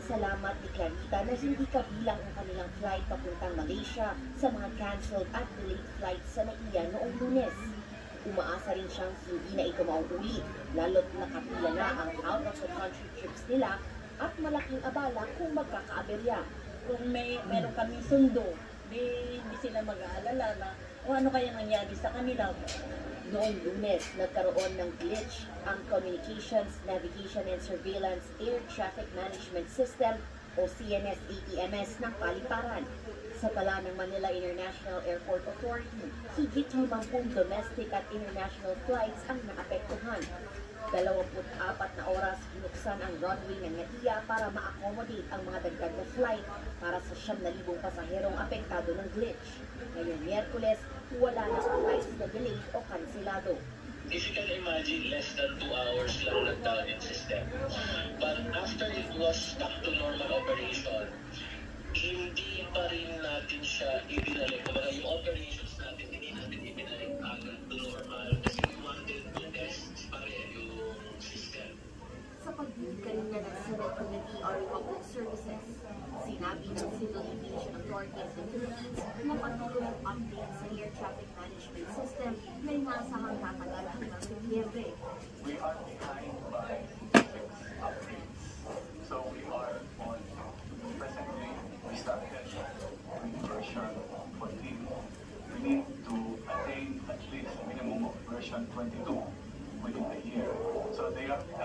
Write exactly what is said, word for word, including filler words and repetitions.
ipinasalamat ni Clarita na hindi kabilang ang kanilang flight papuntang Malaysia sa mga cancelled at delayed flights sa Naiya noong Lunes. Umaasa rin siyang hindi na ito mauulit, lalo't nakapila na ang out-of-the-country trips nila at malaking abala kung magkakaaberya. Kung may meron kaming sundo, di, di sila mag-aalala na o ano kaya nangyari sa kanila. Noong Lunes, nagkaroon ng glitch ang Communications, Navigation and Surveillance Air Traffic Management System o C N S A T M S ng paliparan. Sa tala ng Manila International Airport Authority, higit limampung domestic at international flights ang naapektuhan. dalawampu't apat na oras binuksan ang runway ng Naiya para ma-accommodate ang mga dagdag na flight para sa siyam na libong pasaherong apektado ng glitch. Ngayong Miyerkules, wala na flights na delayed o kansilado. If you can imagine, less than two hours lang nag-down yung system. But after it was back to normal operation, hindi pa rin natin siya ibinalik. Kumbaga yung operations natin, hindi natin ibinalik agad to normal. Kasi we wanted to test pa rin yung system. Sa pagbibig kanina ng Senate Committee on Public Services, sinabi ng Civil Aviation Authority of the Philippines na patuloy ang update sa air traffic management system na inasahang tatagal hanggang Setyembre. We are behind by six updates. So we are on presently, we started with version fourteen. We need to attain at least minimum of version twenty-two within the year. So they are